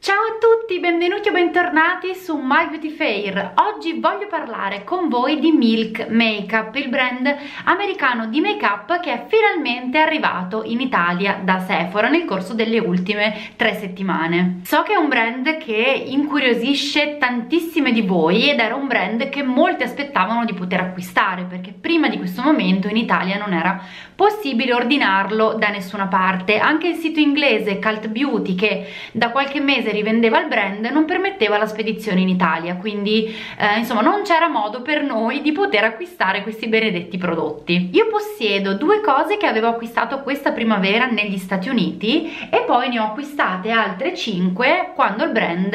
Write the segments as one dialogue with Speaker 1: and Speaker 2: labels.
Speaker 1: Ciao a tutti, benvenuti o bentornati su My Beauty Fair. Oggi voglio parlare con voi di Milk Makeup, il brand americano di make-up che è finalmente arrivato in Italia da Sephora nel corso delle ultime 3 settimane. So che è un brand che incuriosisce tantissime di voi ed era un brand che molti aspettavano di poter acquistare, perché prima di questo momento in Italia non era possibile ordinarlo da nessuna parte. Anche il sito inglese Cult Beauty, che da qualche mese rivendeva il brand, non permetteva la spedizione in Italia, quindi insomma non c'era modo per noi di poter acquistare questi benedetti prodotti. Io possiedo 2 cose che avevo acquistato questa primavera negli Stati Uniti e poi ne ho acquistate altre 5 quando il brand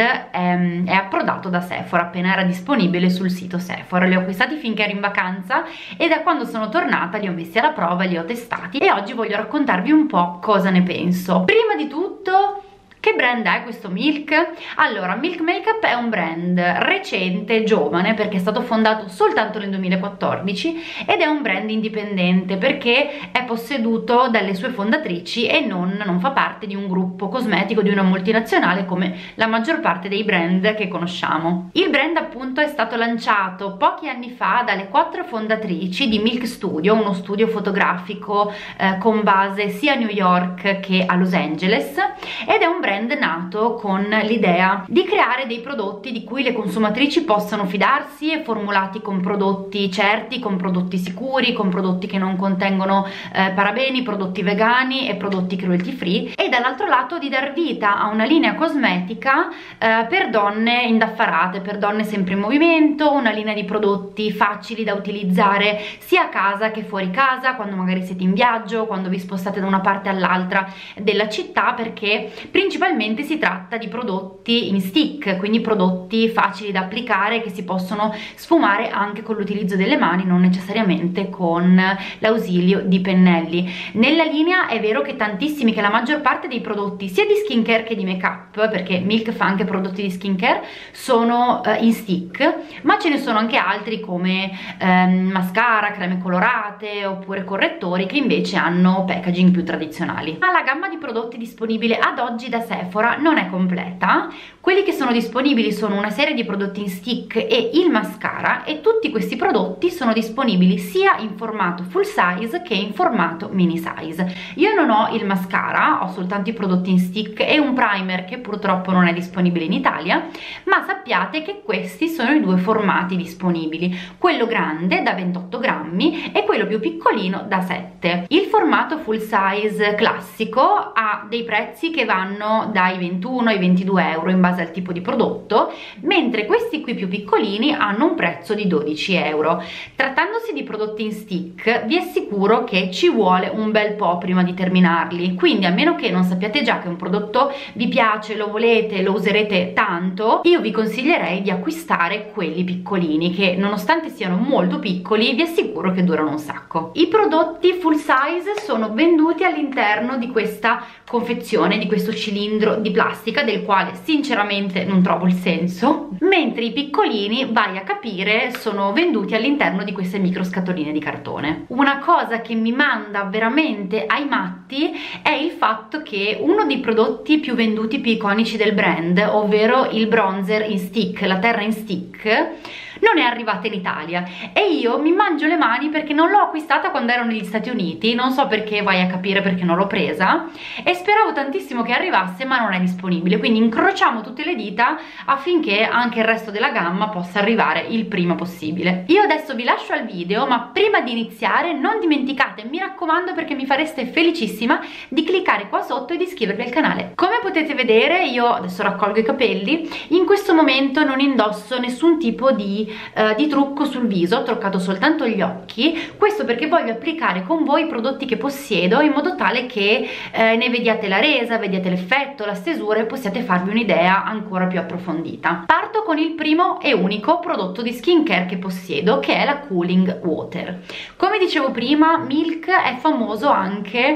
Speaker 1: è approdato da Sephora, appena era disponibile sul sito Sephora. Li ho acquistati finché ero in vacanza e da quando sono tornata li ho messi alla prova, li ho testati e oggi voglio raccontarvi un po' cosa ne penso. Prima di tutto, che brand è questo Milk? Allora, Milk Makeup è un brand recente, giovane, perché è stato fondato soltanto nel 2014 ed è un brand indipendente perché è posseduto dalle sue fondatrici e non fa parte di un gruppo cosmetico, di una multinazionale come la maggior parte dei brand che conosciamo. Il brand appunto è stato lanciato pochi anni fa dalle 4 fondatrici di Milk Studio, uno studio fotografico con base sia a New York che a Los Angeles, ed è un brand nato con l'idea di creare dei prodotti di cui le consumatrici possano fidarsi e formulati con prodotti certi, con prodotti sicuri, con prodotti che non contengono parabeni, prodotti vegani e prodotti cruelty free, e dall'altro lato di dar vita a una linea cosmetica per donne indaffarate, per donne sempre in movimento, una linea di prodotti facili da utilizzare sia a casa che fuori casa, quando magari siete in viaggio, quando vi spostate da una parte all'altra della città, perché principalmente si tratta di prodotti in stick, quindi prodotti facili da applicare che si possono sfumare anche con l'utilizzo delle mani, non necessariamente con l'ausilio di pennelli. Nella linea è vero che la maggior parte dei prodotti sia di skincare che di make up, perché Milk fa anche prodotti di skincare, sono in stick, ma ce ne sono anche altri come mascara, creme colorate oppure correttori che invece hanno packaging più tradizionali. Ma la gamma di prodotti disponibile ad oggi da Sephora non è completa. Quelli che sono disponibili sono una serie di prodotti in stick e il mascara, e tutti questi prodotti sono disponibili sia in formato full size che in formato mini size. Io non ho il mascara, ho soltanto i prodotti in stick e un primer che purtroppo non è disponibile in Italia, ma sappiate che questi sono i 2 formati disponibili, quello grande da 28 grammi e quello più piccolino da 7. Il formato full size classico ha dei prezzi che vanno dai 21 ai 22 euro in base al tipo di prodotto, mentre questi qui più piccolini hanno un prezzo di 12 euro. Trattandosi di prodotti in stick, vi assicuro che ci vuole un bel po' prima di terminarli, quindi a meno che non sappiate già che un prodotto vi piace, lo volete, lo userete tanto, io vi consiglierei di acquistare quelli piccolini che, nonostante siano molto piccoli, vi assicuro che durano un sacco. I prodotti full size sono venduti all'interno di questa confezione, di questo cilindro di plastica del quale sinceramente non trovo il senso, mentre i piccolini, vai a capire, sono venduti all'interno di queste micro scatoline di cartone. Una cosa che mi manda veramente ai matti è il fatto che uno dei prodotti più venduti, più iconici del brand, ovvero il bronzer in stick, la terra in stick, non è arrivata in Italia e io mi mangio le mani perché non l'ho acquistata quando ero negli Stati Uniti. Non so perché, vai a capire perché non l'ho presa, e speravo tantissimo che arrivasse, ma non è disponibile, quindi incrociamo tutte le dita affinché anche il resto della gamma possa arrivare il prima possibile. Io adesso vi lascio al video, ma prima di iniziare non dimenticate, mi raccomando, perché mi fareste felicissima, di cliccare qua sotto e di iscrivervi al canale. Come potete vedere, io adesso raccolgo i capelli, in questo momento non indosso nessun tipo di trucco sul viso, ho truccato soltanto gli occhi, questo perché voglio applicare con voi i prodotti che possiedo in modo tale che ne vediate la resa, vediate l'effetto, la stesura e possiate farvi un'idea ancora più approfondita. Parto con il primo e unico prodotto di skincare che possiedo, che è la Cooling Water. Come dicevo prima, Milk è famoso anche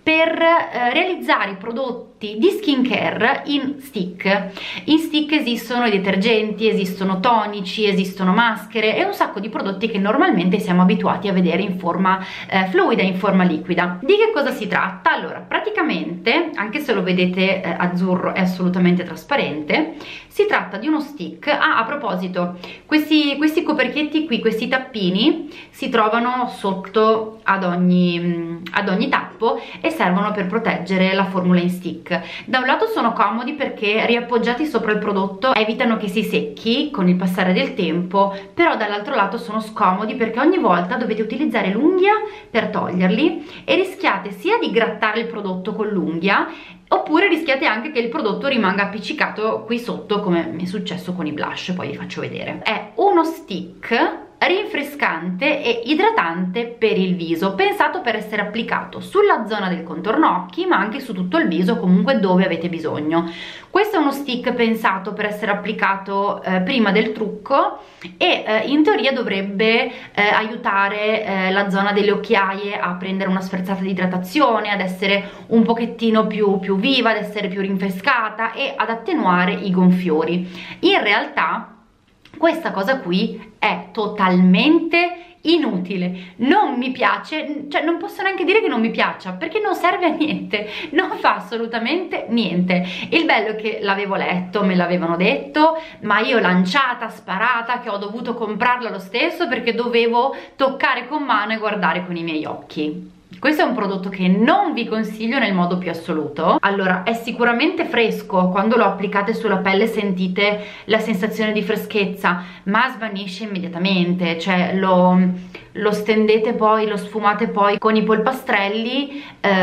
Speaker 1: per realizzare i prodotti di skincare in stick. In stick esistono i detergenti, esistono tonici, esistono maschere e un sacco di prodotti che normalmente siamo abituati a vedere in forma fluida, in forma liquida. Di che cosa si tratta? Allora, praticamente, anche se lo vedete azzurro, è assolutamente trasparente, si tratta di uno stick. A proposito, questi coperchietti qui, questi tappini, si trovano sotto ad ogni tappo e servono per proteggere la formula in stick. Da un lato sono comodi perché riappoggiati sopra il prodotto evitano che si secchi con il passare del tempo, però dall'altro lato sono scomodi perché ogni volta dovete utilizzare l'unghia per toglierli e rischiate sia di grattare il prodotto con l'unghia, oppure rischiate anche che il prodotto rimanga appiccicato qui sotto, come mi è successo con i blush. Poi vi faccio vedere. È uno stick rinfrescante e idratante per il viso, pensato per essere applicato sulla zona del contorno occhi ma anche su tutto il viso, comunque dove avete bisogno. Questo è uno stick pensato per essere applicato prima del trucco e in teoria dovrebbe aiutare la zona delle occhiaie a prendere una sferzata di idratazione, ad essere un pochettino più viva, ad essere più rinfrescata e ad attenuare i gonfiori. In realtà questa cosa qui è totalmente inutile, non mi piace, cioè non posso neanche dire che non mi piaccia perché non serve a niente, non fa assolutamente niente. Il bello è che l'avevo letto, me l'avevano detto, ma io lanciata, sparata, che ho dovuto comprarla lo stesso perché dovevo toccare con mano e guardare con i miei occhi. Questo è un prodotto che non vi consiglio nel modo più assoluto. Allora, è sicuramente fresco, quando lo applicate sulla pelle sentite la sensazione di freschezza, ma svanisce immediatamente, cioè lo stendete poi, lo sfumate poi con i polpastrelli,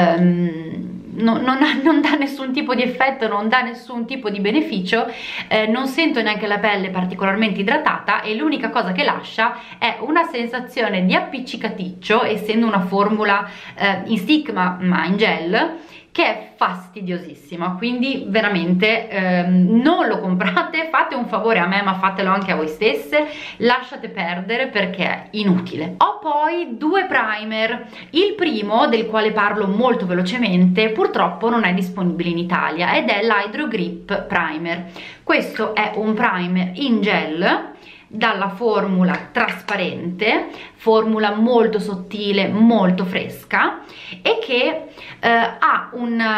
Speaker 1: non dà nessun tipo di effetto, non dà nessun tipo di beneficio, non sento neanche la pelle particolarmente idratata e l'unica cosa che lascia è una sensazione di appiccicaticcio, essendo una formula in stick ma in gel, che è fastidiosissima. Quindi veramente non lo comprate, fate un favore a me ma fatelo anche a voi stesse, lasciate perdere perché è inutile. Ho poi due primer. Il primo, del quale parlo molto velocemente, purtroppo non è disponibile in Italia ed è l'Hydro Grip Primer. Questo è un primer in gel dalla formula trasparente, formula molto sottile, molto fresca e che ha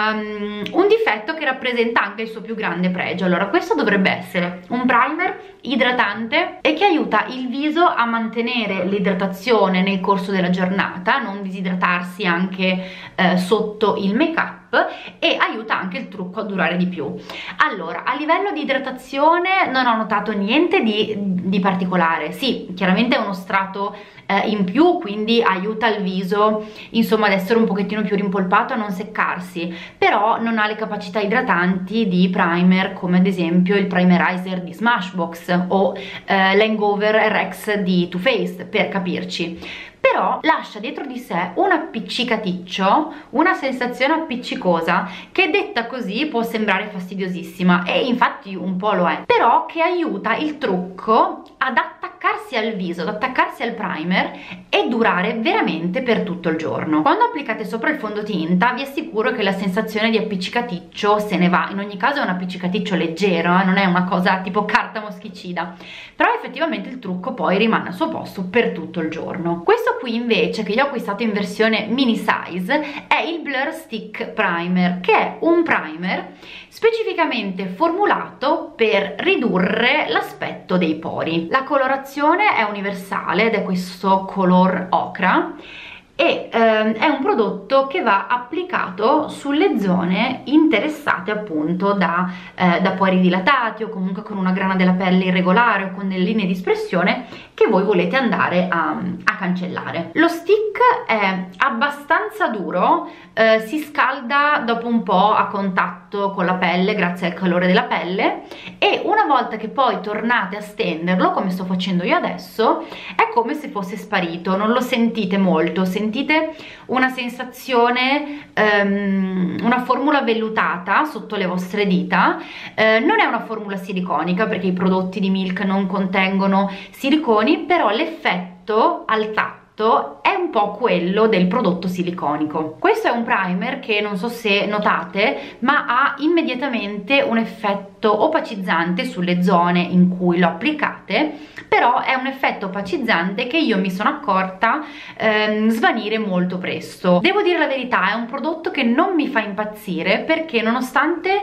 Speaker 1: un difetto che rappresenta anche il suo più grande pregio. Allora, questo dovrebbe essere un primer idratante e che aiuta il viso a mantenere l'idratazione nel corso della giornata, non disidratarsi anche sotto il make up, e aiuta anche il trucco a durare di più. Allora, a livello di idratazione non ho notato niente di particolare. Sì, chiaramente è uno strato in più, quindi aiuta il viso insomma ad essere un pochettino più rimpolpato, a non seccarsi, però non ha le capacità idratanti di primer come ad esempio il Primerizer di Smashbox o l'Hangover RX di Too Faced, per capirci. Però lascia dietro di sé un appiccicaticcio, una sensazione appiccicosa che detta così può sembrare fastidiosissima e infatti un po' lo è, però che aiuta il trucco ad attaccarsi al viso, ad attaccarsi al primer e durare veramente per tutto il giorno. Quando applicate sopra il fondotinta vi assicuro che la sensazione di appiccicaticcio se ne va. In ogni caso è un appiccicaticcio leggero, non è una cosa tipo carta moschicida, però effettivamente il trucco poi rimane al suo posto per tutto il giorno. Questo qui invece, che io ho acquistato in versione mini size, è il Blur Stick Primer, che è un primer specificamente formulato per ridurre l'aspetto dei pori. La colorazione è universale ed è questo color ocra e è un prodotto che va applicato sulle zone interessate appunto da pori dilatati o comunque con una grana della pelle irregolare o con delle linee di espressione che voi volete andare a cancellare. Lo stick è abbastanza duro, si scalda dopo un po' a contatto con la pelle grazie al calore della pelle e una volta che poi tornate a stenderlo, come sto facendo io adesso, è come se fosse sparito, non lo sentite molto, sentite una sensazione, una formula vellutata sotto le vostre dita. Non è una formula siliconica perché i prodotti di Milk non contengono siliconi, però l'effetto al tatto impatto è un po' quello del prodotto siliconico. Questo è un primer che, non so se notate, ma ha immediatamente un effetto opacizzante sulle zone in cui lo applicate, però è un effetto opacizzante che io mi sono accorta svanire molto presto. Devo dire la verità, è un prodotto che non mi fa impazzire, perché nonostante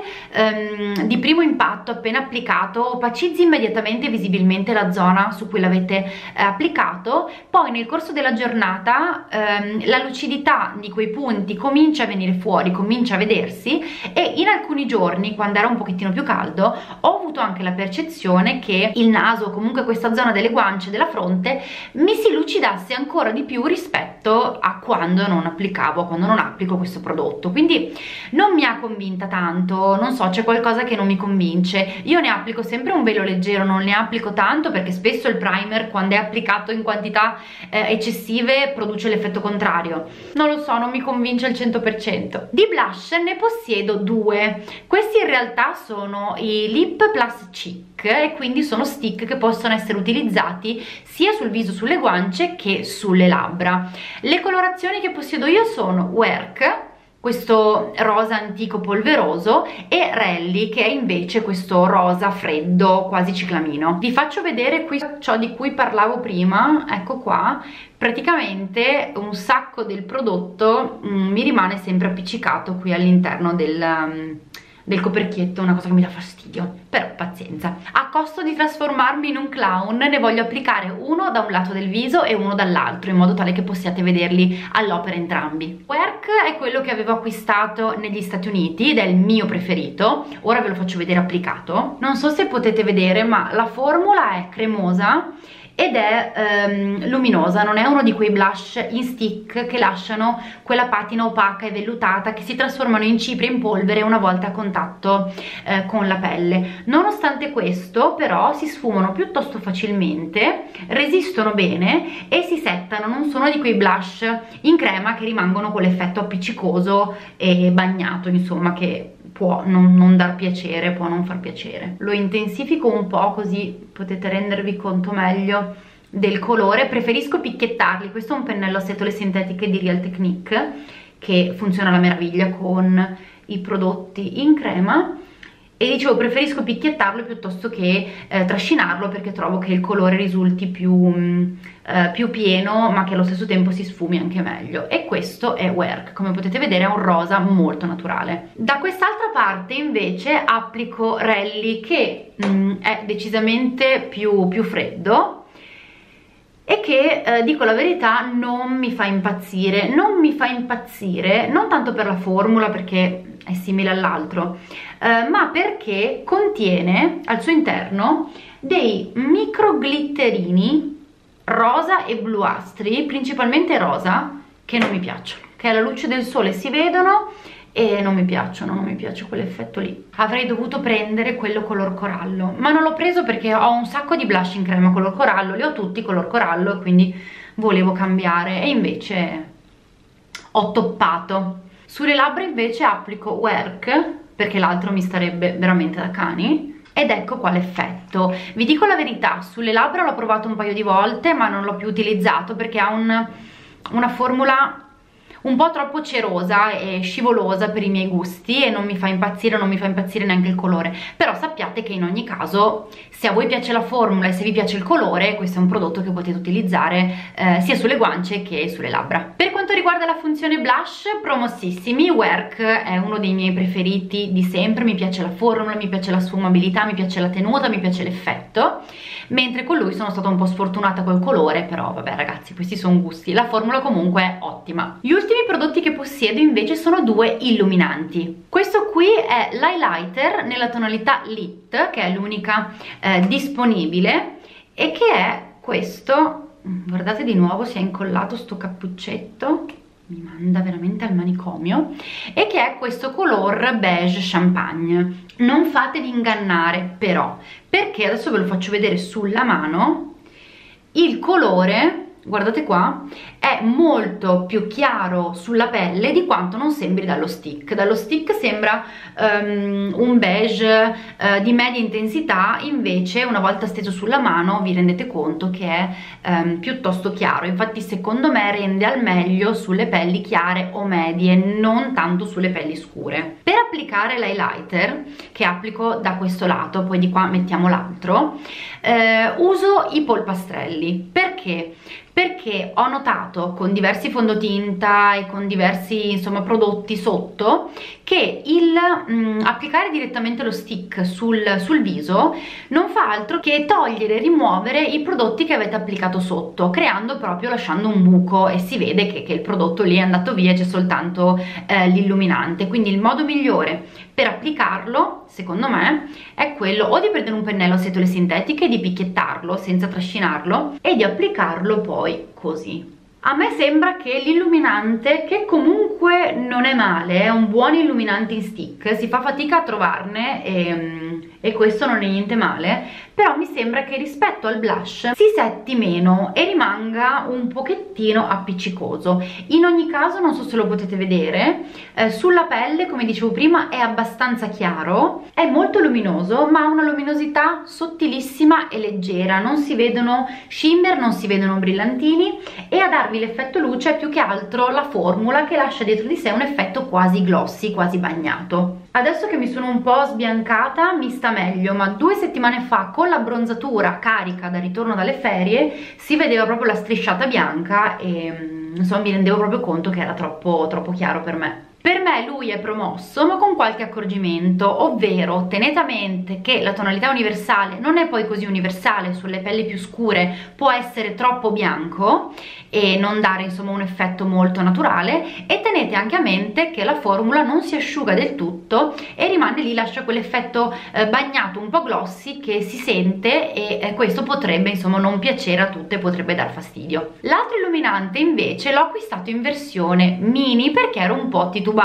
Speaker 1: di primo impatto, appena applicato, opacizzi immediatamente visibilmente la zona su cui l'avete applicato, poi nel corso della giornata la lucidità di quei punti comincia a venire fuori, comincia a vedersi, e in alcuni giorni, quando era un pochettino più caldo, ho avuto anche la percezione che il naso, o comunque questa zona delle guance, della fronte, mi si lucidasse ancora di più rispetto a quando non applicavo, quando non applico questo prodotto. Quindi non mi ha convinta tanto, non so, c'è qualcosa che non mi convince. Io ne applico sempre un velo leggero, non ne applico tanto, perché spesso il primer, quando è applicato in quantità eccessive, produce l'effetto contrario. Non lo so, non mi convince al 100%. Di blush ne possiedo due. Questi in realtà sono i Lip Plus Cheek, e quindi sono stick che possono essere utilizzati sia sul viso, sulle guance, che sulle labbra. Le colorazioni che possiedo io sono Work, questo rosa antico polveroso, e Rally, che è invece questo rosa freddo quasi ciclamino. Vi faccio vedere qui ciò di cui parlavo prima. Ecco qua, praticamente un sacco del prodotto mi rimane sempre appiccicato qui all'interno del coperchietto, una cosa che mi dà fastidio, però pazienza. A costo di trasformarmi in un clown, ne voglio applicare uno da un lato del viso e uno dall'altro, in modo tale che possiate vederli all'opera entrambi. Work è quello che avevo acquistato negli Stati Uniti ed è il mio preferito. Ora ve lo faccio vedere applicato. Non so se potete vedere, ma la formula è cremosa ed è luminosa, non è uno di quei blush in stick che lasciano quella patina opaca e vellutata, che si trasformano in cipria, in polvere, una volta a contatto con la pelle. Nonostante questo, però, si sfumano piuttosto facilmente, resistono bene e si settano. Non sono di quei blush in crema che rimangono con l'effetto appiccicoso e bagnato, insomma, che può non dar piacere, può non far piacere. Lo intensifico un po', così potete rendervi conto meglio del colore. Preferisco picchiettarli. Questo è un pennello a setole sintetiche di Real Technique che funziona alla meraviglia con i prodotti in crema, e dicevo, preferisco picchiettarlo piuttosto che trascinarlo, perché trovo che il colore risulti più pieno, ma che allo stesso tempo si sfumi anche meglio. E questo è Work, come potete vedere è un rosa molto naturale. Da quest'altra parte invece applico Rally, che è decisamente più freddo, e che, dico la verità, non mi fa impazzire. Non mi fa impazzire non tanto per la formula, perché è simile all'altro, ma perché contiene al suo interno dei micro glitterini rosa e bluastri, principalmente rosa, che non mi piacciono, che alla luce del sole si vedono e non mi piacciono, non mi piace quell'effetto lì. Avrei dovuto prendere quello color corallo, ma non l'ho preso perché ho un sacco di blush in crema color corallo, li ho tutti color corallo, e quindi volevo cambiare, e invece ho toppato. Sulle labbra invece applico Work, perché l'altro mi starebbe veramente da cani, ed ecco qua l'effetto. Vi dico la verità, sulle labbra l'ho provato un paio di volte, ma non l'ho più utilizzato perché ha una formula un po' troppo cerosa e scivolosa per i miei gusti, e non mi fa impazzire, non mi fa impazzire neanche il colore. Però sappiate che in ogni caso, se a voi piace la formula e se vi piace il colore, questo è un prodotto che potete utilizzare sia sulle guance che sulle labbra. Per quanto riguarda la funzione blush, promossissimi. Work è uno dei miei preferiti di sempre, mi piace la formula, mi piace la sfumabilità, mi piace la tenuta, mi piace l'effetto, mentre con lui sono stata un po' sfortunata col colore, però vabbè ragazzi, questi sono gusti. La formula comunque è ottima. Gli ultimi prodotti che possiedo invece sono due illuminanti. Questo qui è l'highlighter nella tonalità Lit, che è l'unica disponibile, e che è questo. Guardate, di nuovo si è incollato sto cappuccetto, mi manda veramente al manicomio, e che è questo color beige champagne. Non fatevi ingannare però, perché adesso ve lo faccio vedere sulla mano. Il colore guardate qua, è molto più chiaro sulla pelle di quanto non sembri dallo stick. Dallo stick sembra un beige di media intensità, invece una volta steso sulla mano vi rendete conto che è piuttosto chiaro. Infatti secondo me rende al meglio sulle pelli chiare o medie, non tanto sulle pelli scure. Per applicare l'highlighter, che applico da questo lato, poi di qua mettiamo l'altro, uso i polpastrelli. Perché? Perché ho notato con diversi fondotinta e con diversi insomma prodotti sotto che il applicare direttamente lo stick sul viso non fa altro che togliere e rimuovere i prodotti che avete applicato sotto, creando proprio, lasciando un buco, e si vede che il prodotto lì è andato via, c'è soltanto l'illuminante. Quindi il modo migliore per applicarlo, secondo me, è quello o di prendere un pennello a setole sintetiche e di picchiettarlo senza trascinarlo e di applicarlo poi così. A me sembra che l'illuminante, che comunque non è male, è un buon illuminante in stick, si fa fatica a trovarne e questo non è niente male, però mi sembra che rispetto al blush si setti meno e rimanga un pochettino appiccicoso. In ogni caso, non so se lo potete vedere, sulla pelle, come dicevo prima, è abbastanza chiaro, è molto luminoso, ma ha una luminosità sottilissima e leggera, non si vedono shimmer, non si vedono brillantini, e a darvi l'effetto luce è più che altro la formula, che lascia dietro di sé un effetto quasi glossy, quasi bagnato. Adesso che mi sono un po' sbiancata mi sta meglio, ma 2 settimane fa con la bronzatura carica da ritorno dalle ferie si vedeva proprio la strisciata bianca e insomma mi rendevo proprio conto che era troppo chiaro per me. Per me lui è promosso, ma con qualche accorgimento, ovvero tenete a mente che la tonalità universale non è poi così universale, sulle pelli più scure può essere troppo bianco e non dare insomma un effetto molto naturale, e tenete anche a mente che la formula non si asciuga del tutto e rimane lì, lascia quell'effetto bagnato un po' glossy che si sente, e questo potrebbe insomma non piacere a tutte, potrebbe dar fastidio. L'altro illuminante invece l'ho acquistato in versione mini perché ero un po' titubante.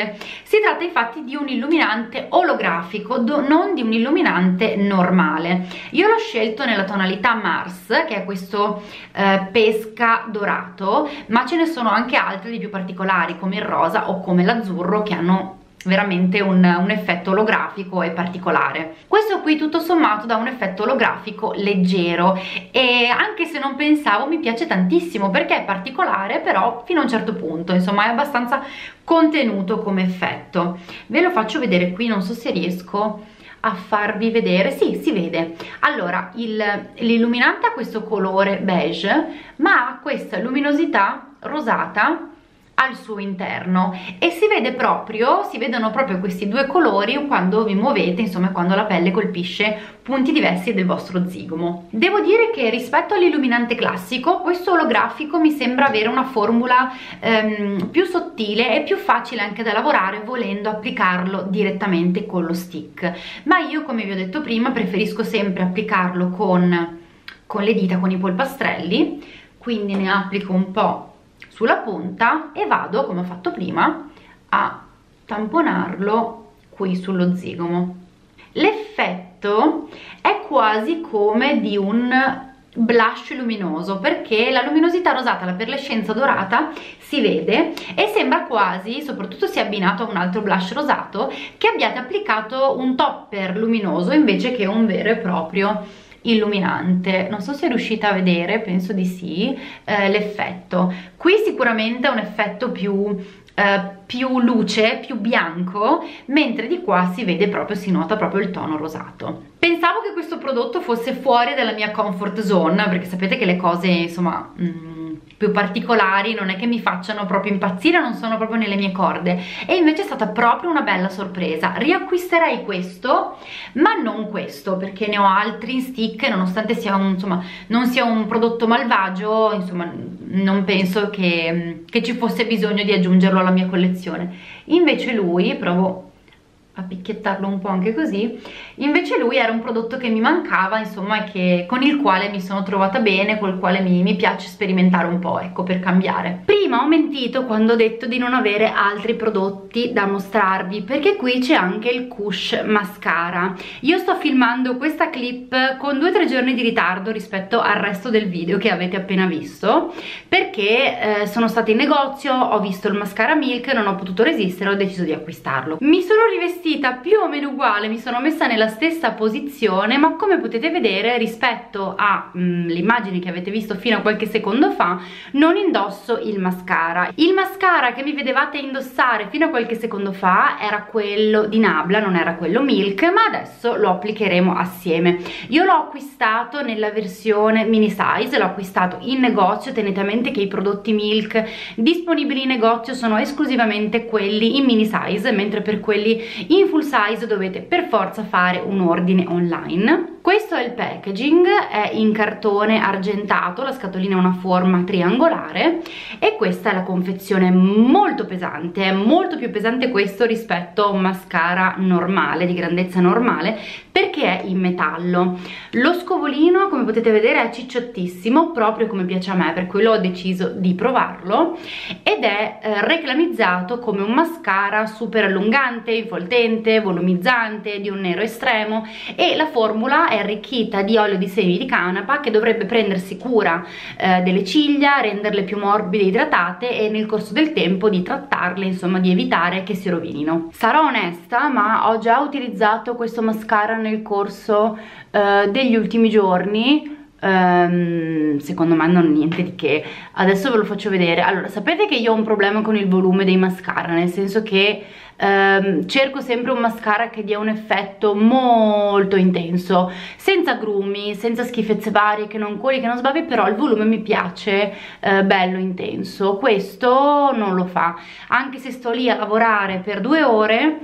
Speaker 1: Si tratta infatti di un illuminante olografico, non di un illuminante normale. Io l'ho scelto nella tonalità Mars, che è questo pesca dorato, ma ce ne sono anche altri di più particolari come il rosa o come l'azzurro, che hanno veramente un effetto olografico e particolare. Questo qui tutto sommato dà un effetto olografico leggero, e anche se non pensavo mi piace tantissimo perché è particolare, però fino a un certo punto insomma è abbastanza contenuto come effetto. Ve lo faccio vedere qui, non so se riesco a farvi vedere. Sì, si vede. Allora l'illuminante ha questo colore beige, ma ha questa luminosità rosata al suo interno, e si vedono proprio questi due colori quando vi muovete, insomma quando la pelle colpisce punti diversi del vostro zigomo. Devo dire che rispetto all'illuminante classico, questo olografico mi sembra avere una formula più sottile e più facile anche da lavorare volendo applicarlo direttamente con lo stick, ma io, come vi ho detto prima, preferisco sempre applicarlo con le dita, con i polpastrelli, quindi ne applico un po' sulla punta e vado, come ho fatto prima, a tamponarlo qui sullo zigomo. L'effetto è quasi come di un blush luminoso, perché la luminosità rosata, la perlescenza dorata si vede e sembra quasi, soprattutto se abbinato a un altro blush rosato, che abbiate applicato un topper luminoso invece che un vero e proprio illuminante. Non so se riuscite a vedere, penso di sì, l'effetto. Qui sicuramente è un effetto più luce, più bianco, mentre di qua si vede proprio, si nota proprio il tono rosato. Pensavo che questo prodotto fosse fuori dalla mia comfort zone, perché sapete che le cose insomma più particolari non è che mi facciano proprio impazzire, non sono proprio nelle mie corde, e invece è stata proprio una bella sorpresa. Riacquisterei questo, ma non questo, perché ne ho altri in stick, nonostante sia non sia un prodotto malvagio, insomma non penso che ci fosse bisogno di aggiungerlo alla mia collezione. Invece lui, provo a picchiettarlo un po' anche così. Invece lui era un prodotto che mi mancava, insomma, e con il quale mi sono trovata bene, col quale mi piace sperimentare un po', ecco, per cambiare. Prima ho mentito quando ho detto di non avere altri prodotti da mostrarvi, perché qui c'è anche il Kush Mascara. Io sto filmando questa clip con 2 o 3 giorni di ritardo rispetto al resto del video che avete appena visto, perché sono stata in negozio, ho visto il mascara Milk, non ho potuto resistere, ho deciso di acquistarlo. Mi sono rivestita più o meno uguale, mi sono messa nella stessa posizione, ma come potete vedere rispetto alle immagini che avete visto fino a qualche secondo fa non indosso il mascara. Il mascara che mi vedevate indossare fino a qualche secondo fa era quello di Nabla, non era quello Milk, ma adesso lo applicheremo assieme. Io l'ho acquistato nella versione mini size, l'ho acquistato in negozio. Tenete a mente che i prodotti Milk disponibili in negozio sono esclusivamente quelli in mini size, mentre per quelli in full size dovete per forza fare un ordine online. Questo è il packaging, è in cartone argentato, la scatolina ha una forma triangolare e questa è la confezione. Molto pesante, è molto più pesante questo rispetto a un mascara normale, di grandezza normale, perché è in metallo. Lo scovolino, come potete vedere, è cicciottissimo, proprio come piace a me, per quello ho deciso di provarlo, ed è reclamizzato come un mascara super allungante, infoltente, volumizzante, di un nero estremo, e la formula è arricchita di olio di semi di canapa che dovrebbe prendersi cura delle ciglia, renderle più morbide e idratate e nel corso del tempo di trattarle, insomma di evitare che si rovinino. Sarò onesta, ma ho già utilizzato questo mascara nel corso degli ultimi giorni. Secondo me non niente di che. Adesso ve lo faccio vedere. Allora, sapete che io ho un problema con il volume dei mascara, nel senso che cerco sempre un mascara che dia un effetto molto intenso, senza grumi, senza schifezze varie, che non coli, che non sbavi, però il volume mi piace bello intenso. Questo non lo fa, anche se sto lì a lavorare per 2 ore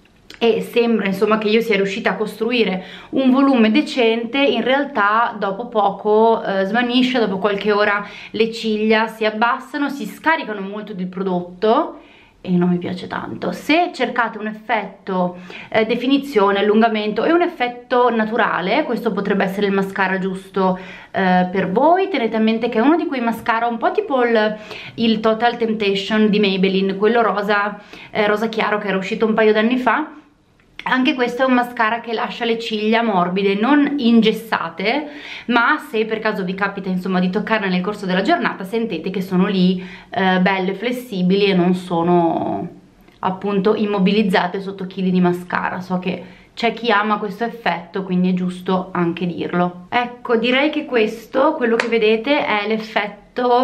Speaker 1: e sembra insomma che io sia riuscita a costruire un volume decente, in realtà dopo poco svanisce, dopo qualche ora le ciglia si abbassano, si scaricano molto del prodotto e non mi piace tanto. Se cercate un effetto definizione, allungamento e un effetto naturale, questo potrebbe essere il mascara giusto per voi. Tenete a mente che è uno di quei mascara un po' tipo il Total Temptation di Maybelline, quello rosa chiaro che era uscito un paio d'anni fa. Anche questo è un mascara che lascia le ciglia morbide, non ingessate, ma se per caso vi capita insomma di toccarle nel corso della giornata, sentete che sono lì belle flessibili e non sono appunto immobilizzate sotto chili di mascara. So che c'è chi ama questo effetto, quindi è giusto anche dirlo. Ecco, direi che questo, quello che vedete, è l'effetto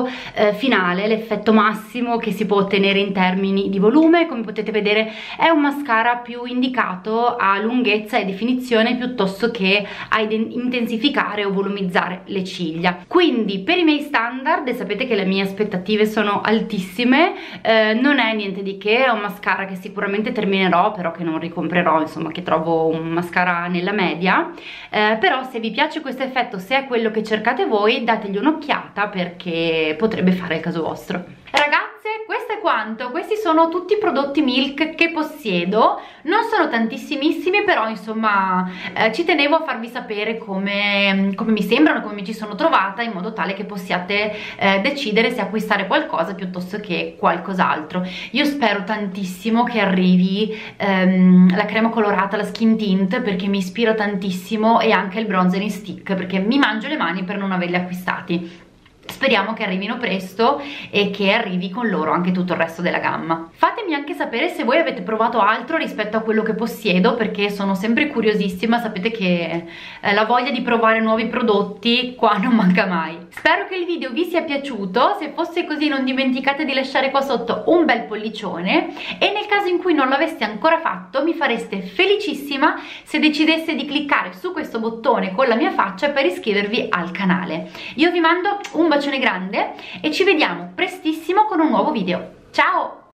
Speaker 1: finale, l'effetto massimo che si può ottenere in termini di volume. Come potete vedere è un mascara più indicato a lunghezza e definizione piuttosto che a intensificare o volumizzare le ciglia. Quindi per i miei standard, e sapete che le mie aspettative sono altissime, non è niente di che, è un mascara che sicuramente terminerò, però che non ricomprerò, insomma che trovo un mascara nella media, però se vi piace questo effetto, se è quello che cercate voi, dategli un'occhiata perché potrebbe fare il caso vostro. Ragazze, questo è quanto. Questi sono tutti i prodotti Milk che possiedo, non sono tantissimissimi, però insomma ci tenevo a farvi sapere come mi sembrano, come mi ci sono trovata, in modo tale che possiate decidere se acquistare qualcosa piuttosto che qualcos'altro. Io spero tantissimo che arrivi la crema colorata, la skin tint, perché mi ispira tantissimo, e anche il bronzer in stick, perché mi mangio le mani per non averli acquistati. Speriamo che arrivino presto e che arrivi con loro anche tutto il resto della gamma. Fatemi anche sapere se voi avete provato altro rispetto a quello che possiedo, perché sono sempre curiosissima. Sapete che la voglia di provare nuovi prodotti qua non manca mai. Spero che il video vi sia piaciuto. Se fosse così non dimenticate di lasciare qua sotto un bel pollicione, e nel caso in cui non l'aveste ancora fatto mi fareste felicissima se decideste di cliccare su questo bottone con la mia faccia per iscrivervi al canale. Io vi mando un bacione grande e ci vediamo prestissimo con un nuovo video. Ciao!